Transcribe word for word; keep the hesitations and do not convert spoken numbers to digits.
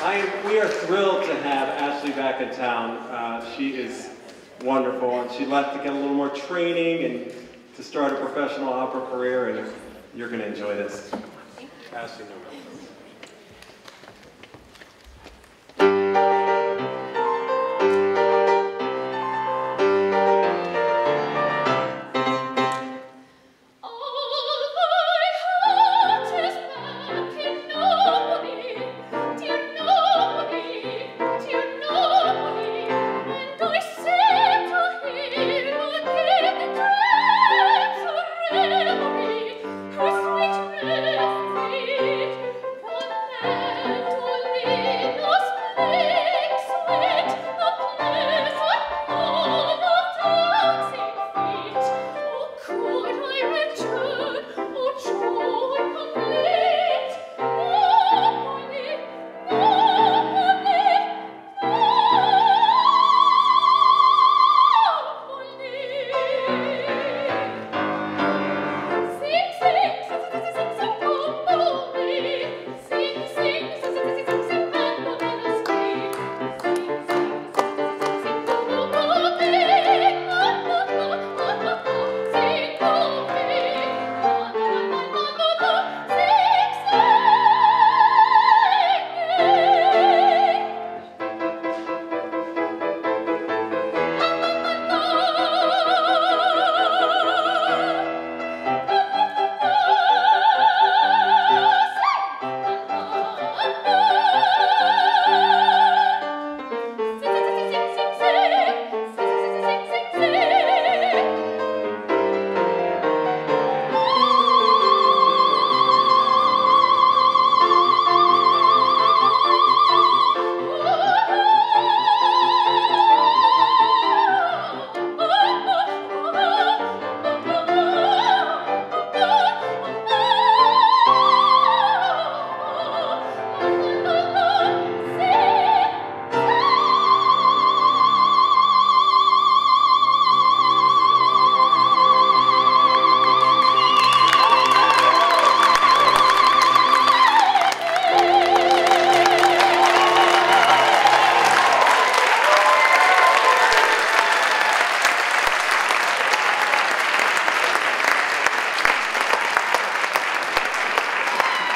I, we are thrilled to have Ashley back in town. Uh, she is wonderful, and she left to get a little more training and to start a professional opera career, and you're going to enjoy this. Ashley Neumann.